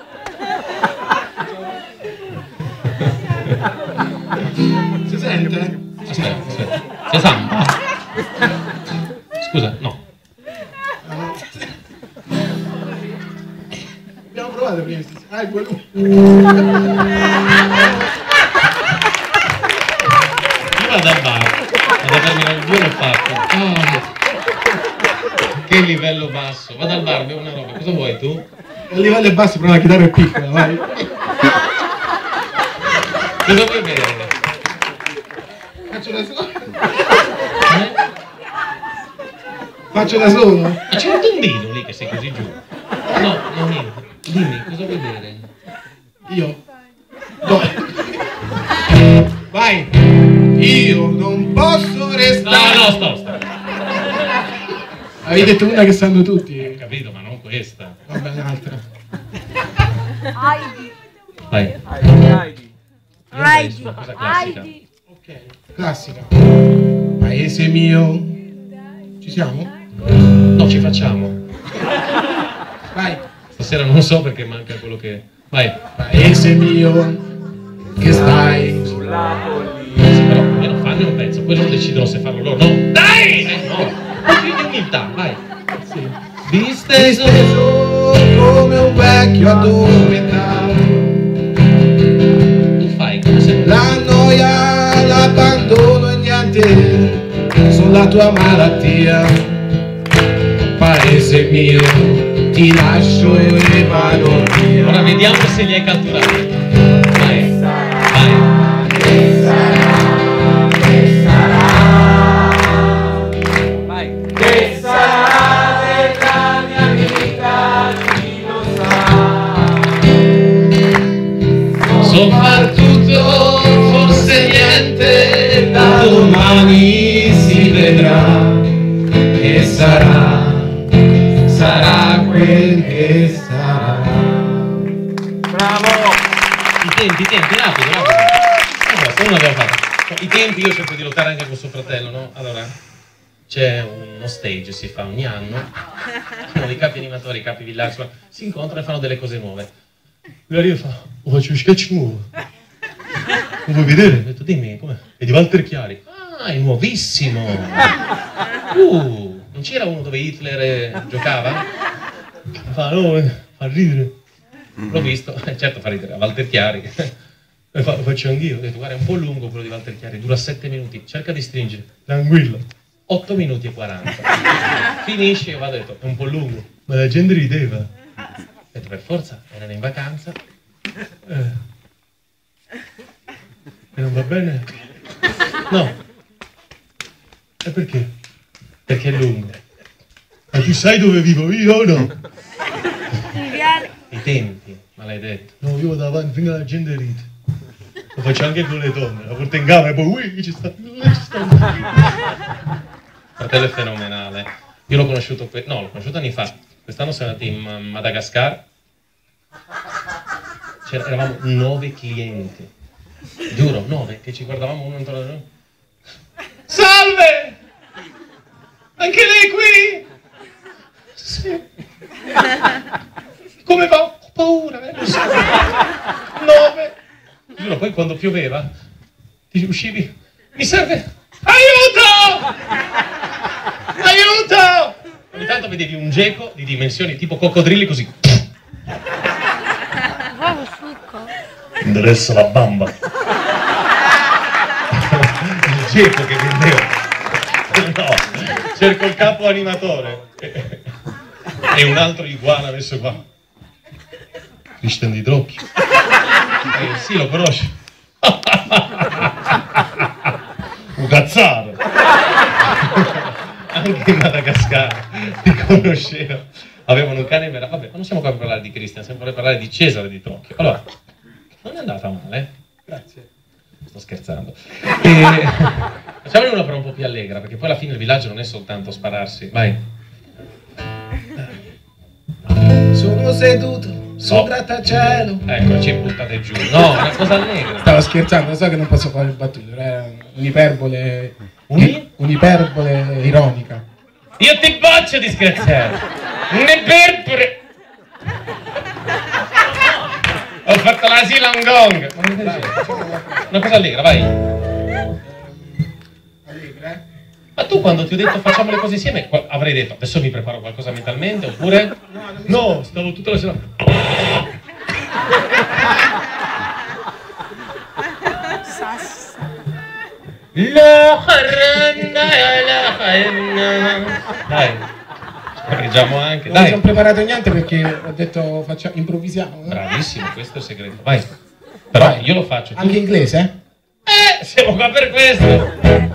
Si sente? Aspetta. Sei samba? Scusa, no. Abbiamo provato prima. Ah, il volume. Io vado al bar. Vado a darmi io l'ho fatto. Ah. Che livello basso. Vado al bar, bevo una roba. Cosa vuoi tu? Il livello è basso, però la chitarra è piccola, vai. Cosa vuoi bere? Faccio da solo. Faccio da solo? Ma c'è un tondino lì che sei così giù. No, niente. Dimmi, cosa vuoi bere? Io? No. Vai. Io non posso restare. No, sto. Avevi detto una che sanno tutti. Ho capito, ma non questa. Vabbè, un'altra. Vai. Heidi. Una cosa classica. Ok. Classica. Paese mio. Ci siamo? No, ci facciamo. Vai. Stasera non so perché manca quello che... Vai. Paese mio. Che stai sulla collina. Sì, però almeno fanne un pezzo, poi non decidono se farlo loro. No! Dai! No! Più di umiltà, vai. Sì. Disteso come un vecchio addormentato. Tu fai come se... La noia, l'abbandono e niente sono la tua malattia. Paese mio, ti lascio e vado via. Ora vediamo se li hai catturati. Vai. Che sarà della mia vita, chi lo sa. So far tutto, forse niente, Da domani si vedrà e sarà quel che sarà. I tempi, rapido. Allora, non l'abbiamo fatto. I tempi, io cerco di lottare anche con suo fratello, no? Allora, c'è uno stage, si fa ogni anno, i capi animatori, i capi villaggi, si incontrano e fanno delle cose nuove. Lui arriva e fa, faccio un sketch nuovo. Lo vuoi vedere? Ho detto, dimmi, com'è? È di Walter Chiari. Ah, è nuovissimo. Non c'era uno dove Hitler giocava? Fa, no, fa ridere. L'ho visto, certo fa ridere, a Walter Chiari. Lo faccio anch'io, ho detto, guarda, è un po' lungo quello di Walter Chiari, dura 7 minuti, cerca di stringere, tranquillo. 8 minuti e 40. Finisce, io vado e detto, è un po' lungo, ma la gente rideva. Ho detto, per forza, erano in vacanza. E non va bene? No. E perché? Perché è lungo. Ma tu sai dove vivo io o no? I tempi, maledetto. No, vivo davanti, finché la gente ride. Lo faccio anche con le donne, la porto in camera e poi ui, ci sta. Fratello è fenomenale. Io l'ho conosciuto, l'ho conosciuto anni fa. Quest'anno siamo andati in Madagascar. Eravamo 9 clienti. Giuro, 9, che ci guardavamo uno intorno a noi. Salve! Anche lei qui? Sì. Come va? Ho paura, lo so. 9. Giuro, poi quando pioveva, ti uscivi. Mi serve. Aiuto! Aiuto! Ogni tanto vedevi un geco di dimensioni tipo coccodrilli così. Interessa la bamba. Il geco che vendeva. No, cerco il capo animatore. E un altro iguana adesso qua. Christian Di Trocchi. Sì, lo conosci. Un cazzaro. Anche in Madagascar ti conoscevo. Avevano un cane meraviglioso. Vabbè, ma non siamo qua per parlare di Christian, siamo qua per parlare di Cesare Di Trocchio. Allora, non è andata male. Grazie. Sto scherzando. Facciamone una però un po' più allegra, perché poi alla fine il villaggio non è soltanto spararsi. Vai. Sono seduto sul grattacielo. Ecco, ci buttate giù. No, una cosa allegra. Stavo scherzando, lo so che non posso fare il battuto, era un'iperbole. Un'iperbole ironica. Io ti boccio di scherzare. Un'iperbole. Ho fatto l'asilo a Hong Kong. Una cosa allegra, vai. Allegra? Ma tu quando ti ho detto facciamo le cose insieme, avrei detto adesso mi preparo qualcosa mentalmente, oppure... No, stavo tutta la sera... Dai, correggiamo anche. Non Dai. mi sono preparato niente perché ho detto improvvisiamo. No? Bravissimo, questo è il segreto. Vai. Però Vai. io lo faccio. Anche inglese? Siamo qua per questo.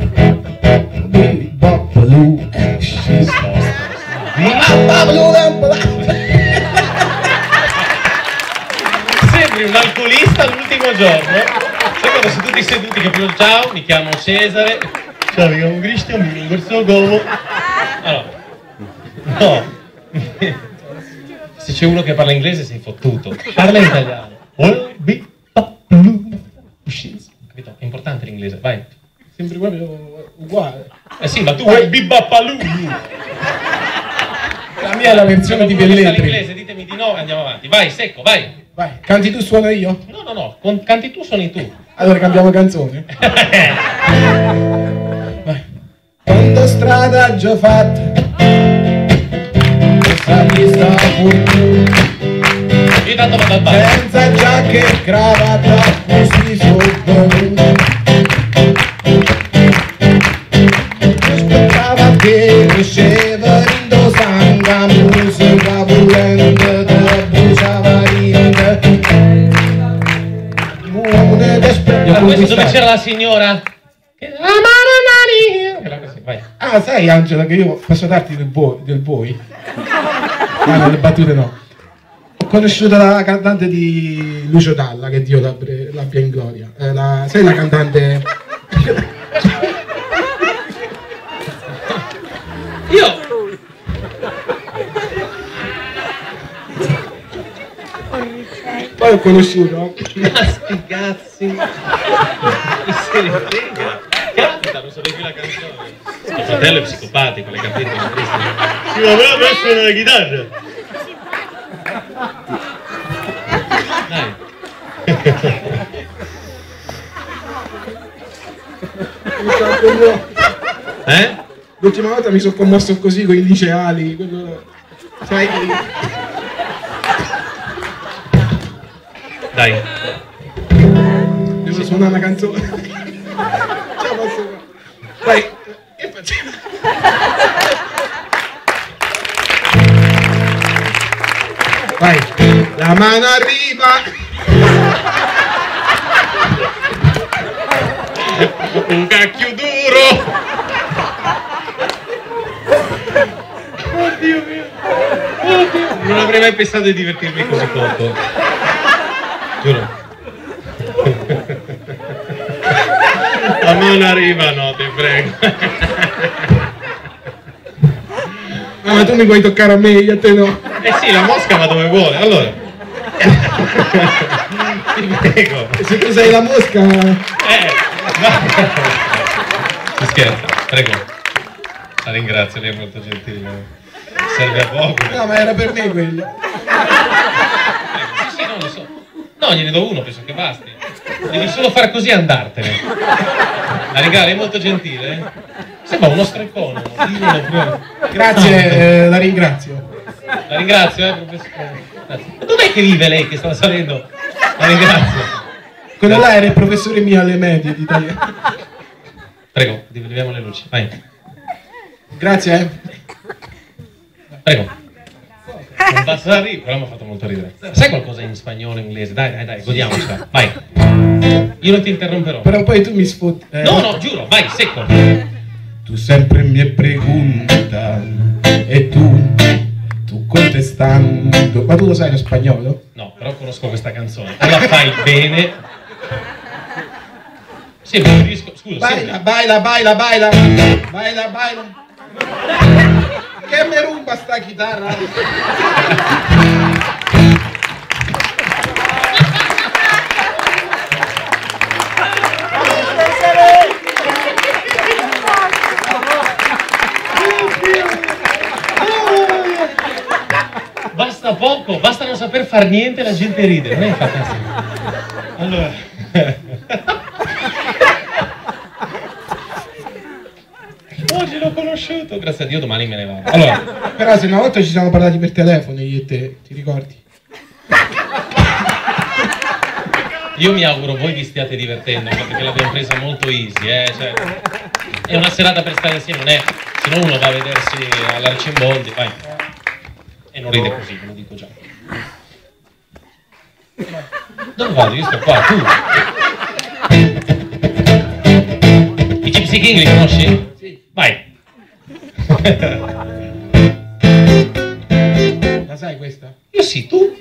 Sembri un alcolista l'ultimo giorno. Sai quando siete tutti seduti che prima ciao, mi chiamo Cesare. Ciao, mi chiamo Cristian, mi chiamo Corso Como. Allora, no. Se c'è uno che parla inglese sei fottuto. Parla in italiano. Capito? È importante l'inglese, vai. Sembri proprio uguale. Eh sì, ma tu vuoi Bibbapalù. La mia è la versione di Pelletri. L'inglese, ditemi di no e andiamo avanti. Vai, secco, vai. Vai, canti tu, suono io? No, canti tu, suoni tu. Allora cambiamo canzone. Vai. Quanta strada già fatta, questa pista fortuna, Io tanto vado al bar. senza giacca e cravatta, così sotto. Aspettava che cresceva indossando la musica volente, te bruciava rinde. Ma questo dove c'era la signora? Era così, vai. Ah, sai Angela che io posso darti del voi? Ah, no, le battute no. Ho conosciuto la cantante di Lucio Dalla, che Dio l'abbia in gloria. Sai la cantante? Io Poi ho conosciuto. Ma sti cazzi. Mi se ne frega. Capita, non so più la canzone. Mio fratello è psicopatico, l'hai capito? Sì, ma me la suona la chitarra. Dai. L'ultima volta mi sono commosso così con i liceali. Sai? Dai. Devo suonare una canzone. Ce la posso fare. Vai. Che facciamo? Vai. La mano arriva. Un cacchio duro. Oddio mio. Oddio. Non avrei mai pensato di divertirmi così poco. Giuro. La mano arriva, no, ti prego. Ah, ma tu mi vuoi toccare a me, io a te no. Eh sì, la mosca va dove vuole, allora. Ti prego. Se tu sei la mosca. No. Si scherza, prego. La ringrazio, lei è molto gentile. Serve a poco. No, ma era per me quello. Sì, no, lo so. No, gliene do uno, penso che basti. Devi solo fare così e andartene. La ringrazio, è molto gentile. Sembra uno streccone. Grazie, la ringrazio. La ringrazio, professore. Grazie. Ma dov'è che vive lei che sta salendo? La ringrazio. Quello là era il professore mio alle medie di italiano. Prego, leviamo le luci, vai. Grazie, Prego. Non basta ridere, però mi ha fatto molto ridere. Sai qualcosa in spagnolo, inglese? Dai, godiamocela. Vai. Io non ti interromperò. Però poi tu mi sfotti. No, giuro, vai, secco. Tu sempre mi pregunta e tu contestando. Ma tu lo sai lo spagnolo? No, però conosco questa canzone. O la fai bene. Sì, scusa. Baila. Che mi ruba sta chitarra? Basta poco, basta non saper far niente e la gente ride, non è fantastico. Allora. Oggi l'ho conosciuto, grazie a Dio domani me ne vado. Allora. Però se una volta ci siamo parlati per telefono io e te, ti ricordi? Io mi auguro voi vi stiate divertendo, perché l'abbiamo presa molto easy, cioè, è una serata per stare insieme, non è, se no uno va a vedersi all'Arcimboldi, vai. E non ride così, ve lo dico già. Dove vado? Io sto qua, tu. I Gypsy King li conosci? Sì. Vai. La sai questa? Io sì, tu.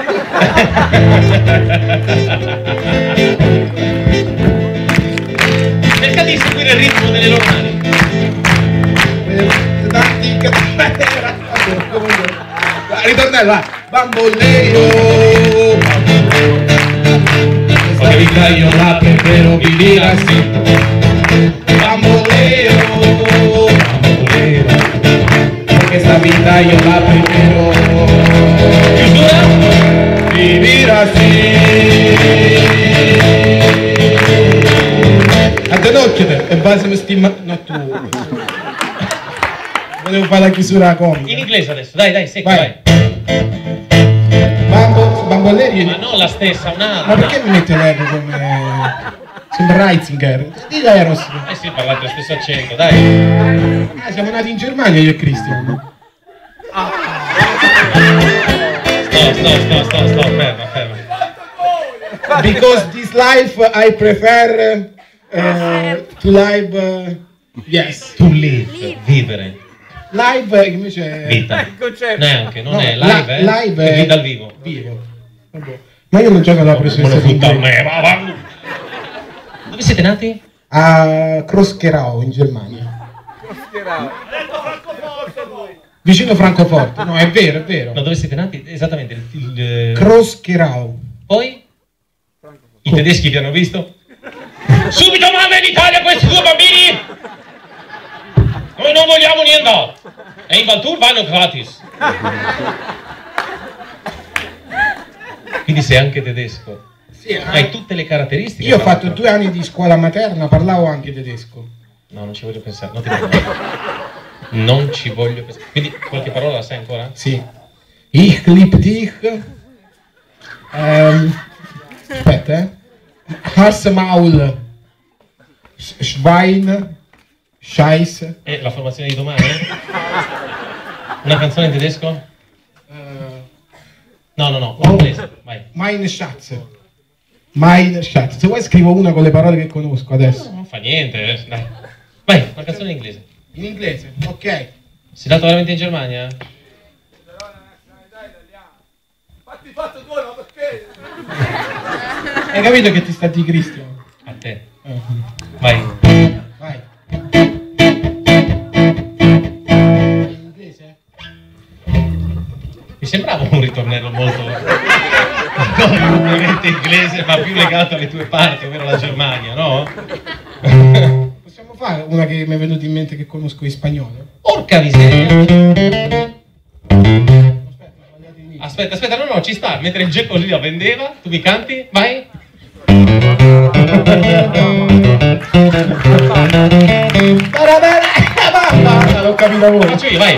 Cerca di seguire il ritmo delle loro mani. Ritornello, va. Bamboleo. Esta vida yo la prefiero vivir así. Bamboleo. Porque esta vida yo la prefiero vivir así. Adenocchete e base mi stima. No, tu. Volevo fare la chiusura comica. In inglese adesso, dai, secco, vai. Bamboleri. Ma non la stessa, un'altra. Ma perché mi mette l'R come... Sembra Reitzinger. Dì Eros. Eh sì, parlate lo stesso accento, dai. Siamo nati in Germania io e Cristian. Sto, ferma. Because this life I prefer to live... yes. To live, vivere. Live invece... Vita. Neanche, non No, è live, live è è... vita dal vivo. Vivo. Vabbè. Ma io non gioco alla professoressa di inglese. Dove siete nati? A Kroskerau in Germania. Vicino Francoforte. No, è vero. No, dove siete nati? Esattamente. Kroskerau. Poi? I tedeschi vi hanno visto? Subito mamma in Italia questi due bambini! Noi non vogliamo niente! E in Valtour vanno gratis! Quindi sei anche tedesco? Sì, Hai tutte le caratteristiche? io ho fatto 2 anni di scuola materna, parlavo anche tedesco. No, non ci voglio pensare. Non ci voglio pensare. Quindi qualche parola la sai ancora? Sì. Ich lieb dich. Aspetta, Harsmaul. Schwein. Scheiß. E la formazione di domani? Una canzone in tedesco? No, in inglese, vai. Mein Schatz. Se vuoi scrivo una con le parole che conosco adesso. Non fa niente, dai. Vai, una canzone in inglese. In inglese, ok. Sei nato veramente in Germania? Infatti fatto tu, ma perché? Hai capito che ti sta di Cristian? A te. Vai. Vai. In inglese? Mi sembrava un ritornello molto... non propriamente inglese, ma più legato alle tue parti, ovvero la Germania, no? Possiamo fare una che mi è venuta in mente che conosco in spagnolo? Porca miseria! Aspetta, no, ci sta, mentre il Gecko lì la vendeva, tu mi canti, vai! L'ho capito voi. Faccio io, vai!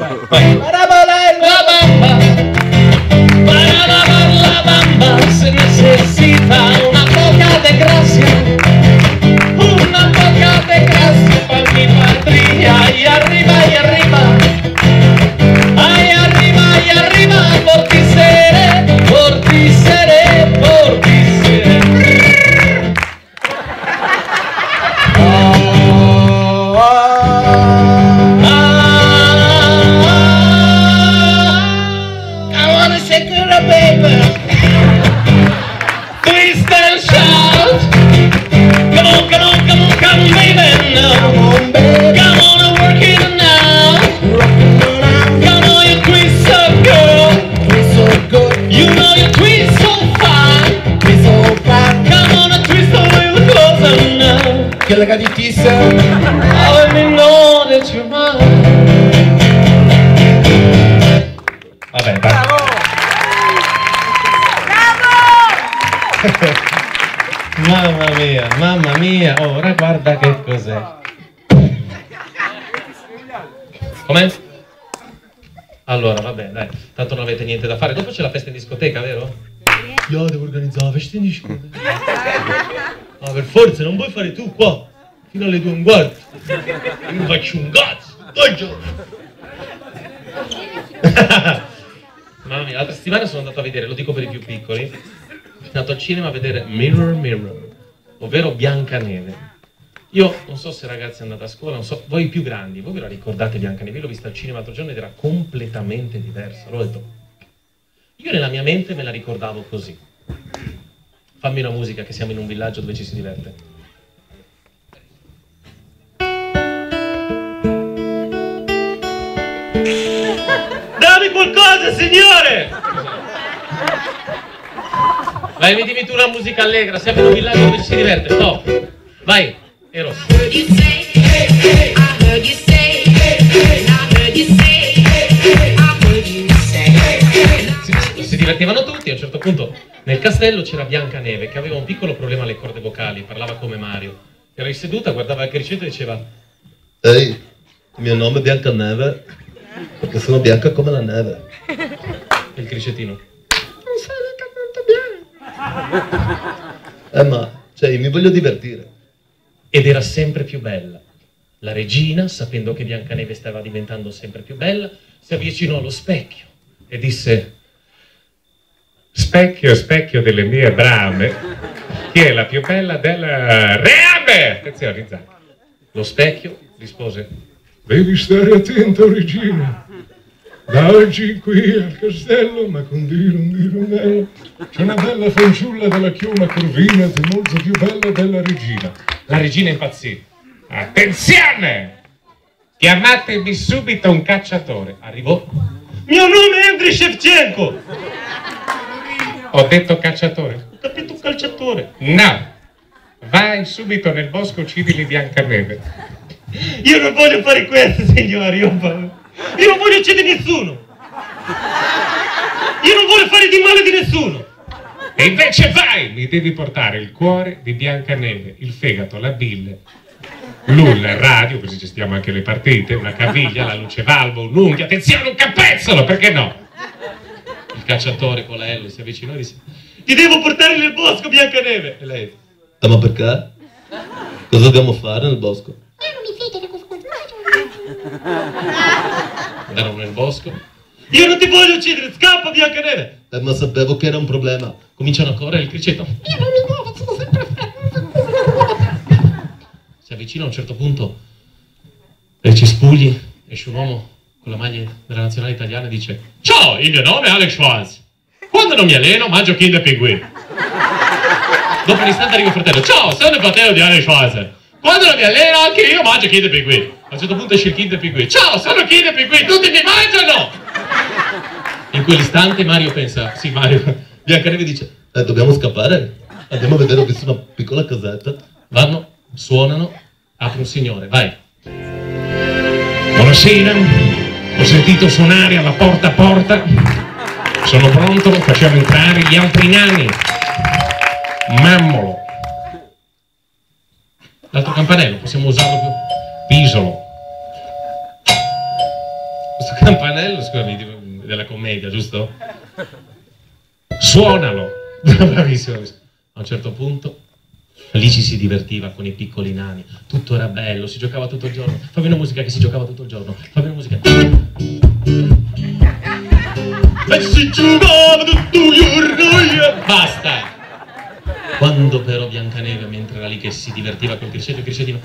La bamba se necesita una poca de gracia, para mi patria, y arriba, ay arriba, I wanna shake it up, baby. Twist and shout. Come on, come on, come on, come on, baby. Come on, baby. Come on and work it now. Come on, you twist so good. Twist so good. You know you twist so fine. Twist so fine. Come on and twist away the clothes now. Che la caditissa. Let me know that you're mine. Vabbè, bravo! Mamma mia, ora guarda che cos'è. Com'è? Allora, vabbè, dai, tanto non avete niente da fare. Dopo c'è la festa in discoteca, vero? Io devo organizzare la festa in discoteca. Ma per forza, non puoi fare tu qua, fino alle 2:15. Io non faccio un cazzo, Mamma mia, l'altra settimana sono andato a vedere, lo dico per i più piccoli, sono andato al cinema a vedere Mirror Mirror, ovvero Biancaneve. Io non so se ragazzi andate a scuola, non so, voi più grandi, voi ve la ricordate Biancaneve? Io l'ho vista al cinema l'altro giorno ed era completamente diversa, l'ho detto. Io nella mia mente me la ricordavo così. Fammi una musica che siamo in un villaggio dove ci si diverte. Dammi qualcosa, signore! Vai, mi dimmi tu una musica allegra, siamo in un villaggio dove ci si diverte. No, vai, Eros. Si divertivano tutti, a un certo punto nel castello c'era Biancaneve che aveva un piccolo problema alle corde vocali, parlava come Mario. Era seduta, guardava il criceto e diceva: Ehi, il mio nome è Biancaneve perché sono bianca come la neve. E il cricetino: Non sei mica molto bianco. Ma, cioè, mi voglio divertire. ed era sempre più bella. La regina, sapendo che Biancaneve stava diventando sempre più bella, si avvicinò allo specchio e disse: Specchio, specchio delle mie brame, chi è la più bella del reame? Attenzione, Rizzac. Lo specchio rispose: Devi stare attento, regina. Da oggi qui al castello, ma con dirundello, c'è una bella fanciulla della chioma corvina, molto più bella della regina. La regina impazzì. Attenzione! Chiamatemi subito un cacciatore. Arrivò: mio nome è Andriy Shevchenko. Ho detto cacciatore? Ho capito calciatore. No! Vai subito nel bosco, uccidili Biancaneve. Io non voglio fare questo, signori. Io non voglio uccidere nessuno. Io non voglio fare di male di nessuno. E invece vai! Mi devi portare il cuore di Biancaneve, il fegato, la bile, il radio, così gestiamo anche le partite, una caviglia, la luce valvo, un'unghia, attenzione, un capezzolo, perché no? Il cacciatore con la L si avvicinò e disse: ti devo portare nel bosco, Biancaneve. E lei: ma perché? Cosa dobbiamo fare nel bosco? Non mi fido di questo personaggio. andarono nel bosco. Io non ti voglio uccidere, scappa Biancaneve. Ma sapevo che era un problema. Cominciano a correre, il criceto Io non mi muovo, sono sempre si avvicina. A un certo punto dai cespugli esce un uomo con la maglia della nazionale italiana e dice: ciao, il mio nome è Alex Schwarz. Quando non mi alleno mangio Kinder Pinguin. Dopo un istante arriva il fratello: ciao, sono il fratello di Alex Schwarz. Quando non mi alleno anche io mangio Kinder Pinguin. A un certo punto esce il Kinder Pinguin: ciao, sono Kinder Pinguin, tutti mi mangiano. In quell'istante Mario pensa: sì, Mario. Biancaneve dice: dobbiamo scappare? Andiamo a vedere, ho visto una piccola casetta. Vanno, suonano, apre un signore, vai. Buonasera, ho sentito suonare alla porta a porta, sono pronto, facciamo entrare gli altri nani. Mammolo. L'altro campanello, possiamo usarlo più? Pisolo. Questo campanello, scusami, della commedia, giusto? Suonalo. Bravissimo. A un certo punto lì ci si divertiva con i piccoli nani, tutto era bello, si giocava tutto il giorno. Fammi una musica che si giocava tutto il giorno, fammi una musica. E si giocava tutto il giorno. Basta. Quando però Biancaneve, mentre era lì che si divertiva col criceto, il cricetino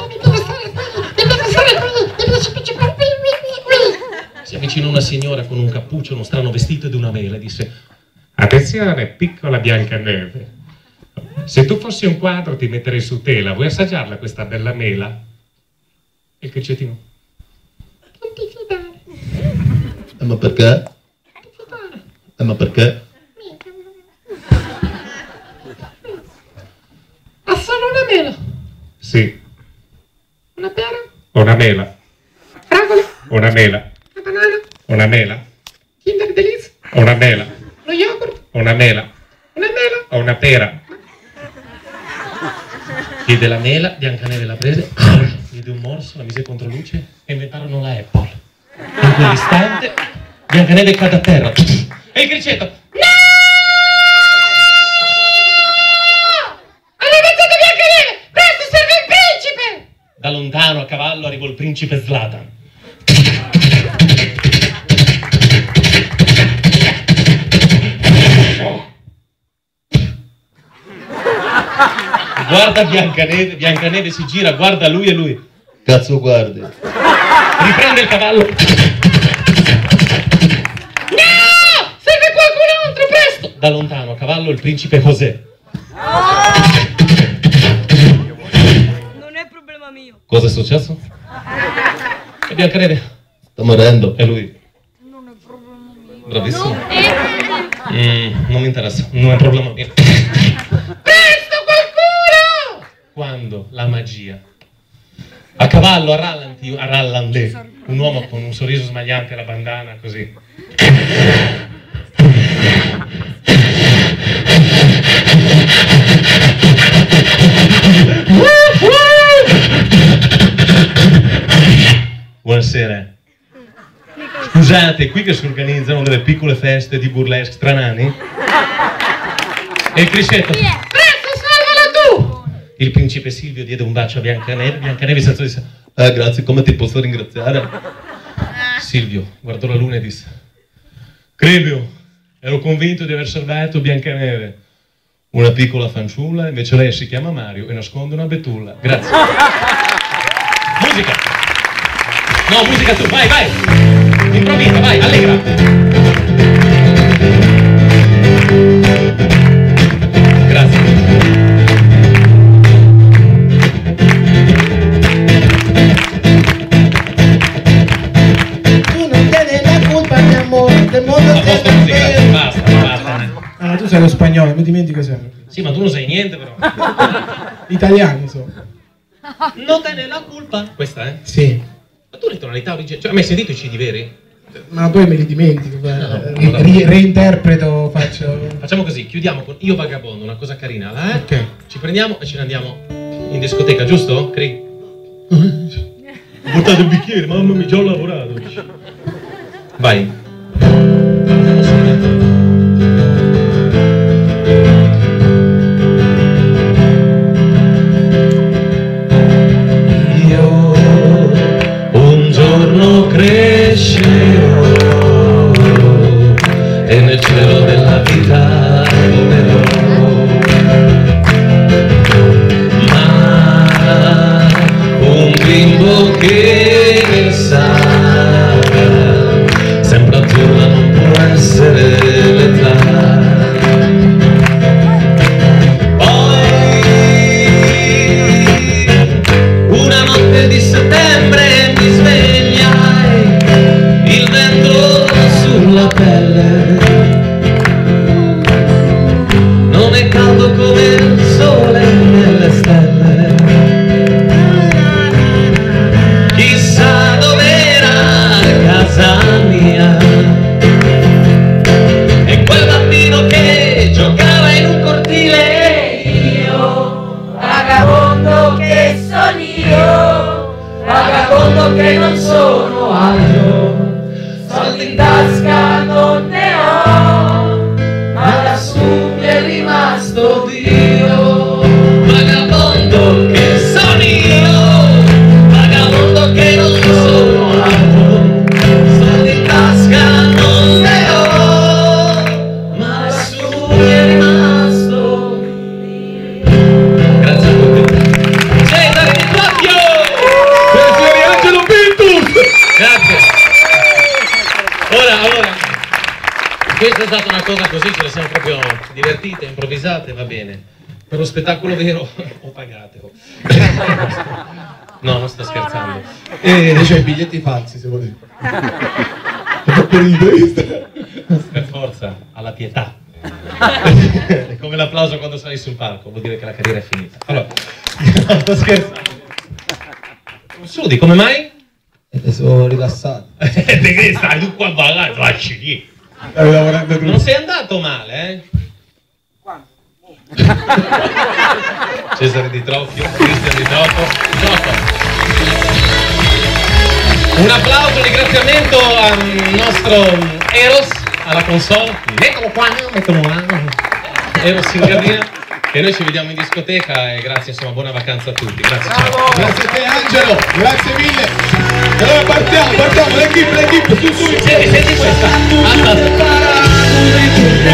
si avvicinò una signora con un cappuccio, uno strano vestito ed una mela e disse: Attenzione, piccola Biancaneve. Se tu fossi un quadro ti metterei su tela. Vuoi assaggiarla questa bella mela? E il cricetino: Non ti fidare. Ma perché? Ma perché? Ha solo una mela. Sì, Una pera. una mela. Fragole. Una mela. Una banana. Una mela. Kinder Delice. Una mela. Lo yogurt. Una mela. Una mela. O una pera. Chiede la mela, Biancaneve la prese, diede un morso, la mise contro luce e inventarono la Apple. In quell'istante Biancaneve cade a terra e il criceto: No! Hanno ammazzato Biancaneve! Presto, serve il principe! Da lontano a cavallo arrivò il principe Zlatan. Guarda Biancaneve, Biancaneve si gira, guarda lui e lui Cazzo guardi? riprende il cavallo. No! Serve qualcun altro, presto! Da lontano a cavallo il principe José. Non è problema mio. Cosa è successo? E Biancaneve Sto morendo. e lui. Non è problema mio. Bravissimo. Non mi interessa, non è problema mio. Presto, qualcuno! Quando la magia. A cavallo, a rallante, un uomo con un sorriso smagliante e la bandana così. Buonasera. Scusate, è qui che si organizzano delle piccole feste di burlesque stranani? E il criceto. Presto, salvala tu! Il principe Silvio diede un bacio a Biancaneve. Biancaneve si alzò e disse: Grazie, come ti posso ringraziare? Silvio guardò la luna e disse: Crevio, ero convinto di aver salvato Biancaneve. Una piccola fanciulla, invece lei si chiama Mario e nasconde una betulla. Grazie. Musica! No, musica tu, vai, vai! Improvvisa, vai, allegra! Grazie. Tu non tienes la colpa, mi amore, del mondo A posto musica, basta, basta. Ah, tu sei lo spagnolo, mi dimentico sempre. Sì, ma tu non sai niente però. Italiano, so. Non te ne la colpa. Questa, eh? Sì. Ma tu le tonalità originali. Cioè, mi hai sentito i CD veri? Ma poi me li dimentico. no. Reinterpreto, faccio. Facciamo così, chiudiamo con Io Vagabondo, una cosa carina, eh? Ok. Ci prendiamo e ce ne andiamo in discoteca, giusto? Cri? Portate il bicchiere, mamma mia, già ho lavorato. Vai. Io un giorno crescerò e nel cielo della vita volerò, ma un bimbo che ne sa sempre azzurra non può essere l'età. Una notte di settembre mi svegliai, il vento sulla pelle, non è caldo come il sole nelle stelle, chissà dov'era casa mia, e quel bambino che giocava in un cortile, io, vagabondo che sono io, vagabondo che non sono altro, soldi in tasca non ne ho, ma lassù mi è rimasto Dio. Vagabondo che sono io, vagabondo che non sono altro, soldi in tasca non ne ho, ma lassù mi è rimasto Dio. questa è stata una cosa così, ce le siamo proprio divertite, improvvisate, va bene. Per lo spettacolo vero o pagate. No, non sto scherzando. C'è i biglietti falsi, se vuoi. Per forza, alla pietà. È come l'applauso quando sali sul palco, vuol dire che la carriera è finita. Allora, no, sto scherzando. Sudi, come mai? Sono rilassato. Di che stai tu qua a ballare? Facci lì. Non sei andato male, eh? Cesare Di Trocchio, Cristian Di Trocchio. Un applauso, un ringraziamento al nostro Eros alla console. Mettilo qua, mettilo là. Eros in cabina. E noi ci vediamo in discoteca e grazie, insomma, buona vacanza a tutti. Grazie, ciao. Grazie a te Angelo, grazie mille. E allora partiamo, l'equipe, su. Senti questa. Aspetta.